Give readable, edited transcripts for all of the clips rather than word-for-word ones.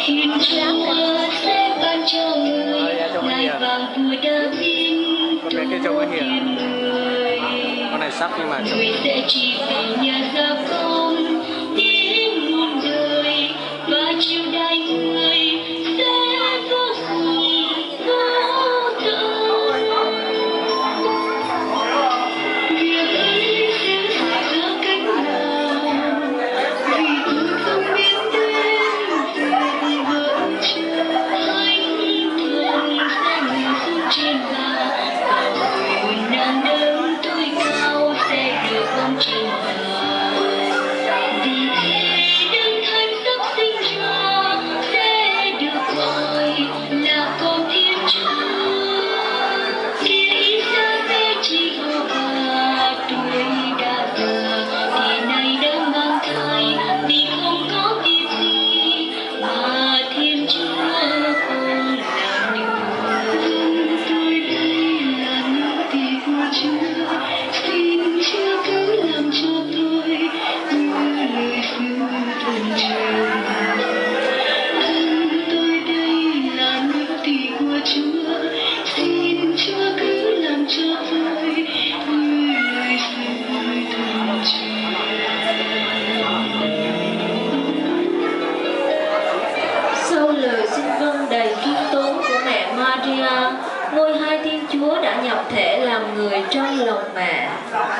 Thiên Chúa sẽ ban cho người ngai vàng vua David, tổ tiên người. Con này sắp nhưng mà Người sẽ trị vì nhà Gia-công đến muôn đời, và triều đại người sẽ vô cùng vô tận. Việc ấy sẽ xảy ra cách nào? Vì tôi không biết đến việc vợ chưa anh thường sẽ ngồi xuống trên bà, và người nàng đơn tôi cao sẽ được ông trên bà. Vì thế đấng thánh sắp sinh ra sẽ được gọi là con Thiên Chúa. Kia Isa-bê Giê-hô-va tuổi đã già thì nay đã mang thai, vì không có việc gì mà Thiên Chúa không làm được. Tôi đây là nô tỳ của Chúa, xin Chúa cứ làm cho tôi như lời xưa thuần truyền. Tôi đây là nô tỳ của Chúa, xin Chúa cứ làm cho tôi như lời xưa thuần truyền. Sau lời xin vâng đầy khiêm tốn của mẹ Maria, ngôi hai Thiên Chúa đã nhập thể làm người trong lòng mẹ.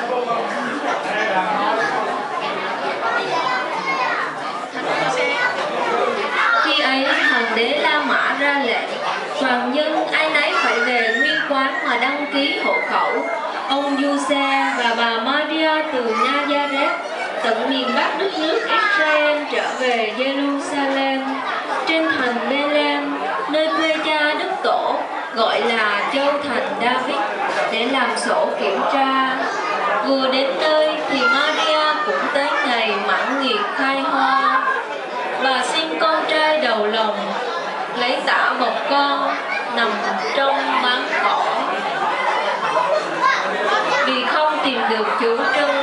Khi ấy, hoàng đế La Mã ra lệnh, toàn dân ai nấy phải về nguyên quán mà đăng ký hộ khẩu. Ông Giuse và bà Maria từ Nazareth, tận miền Bắc đất nước Israel trở về Jerusalem, trên thành Bethlehem, nơi quê cha Đức Tổ, gọi là Châu thành David, để làm sổ kiểm tra. Vừa đến nơi thì Maria cũng tới ngày mãn nguyệt khai hoa. Bà sinh con trai đầu lòng, lấy tả bọc con, nằm trong máng cỏ. Vì không tìm được chủ trưng